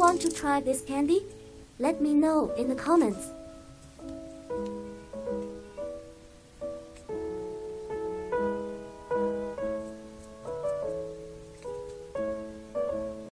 want to try this candy? Let me know in the comments.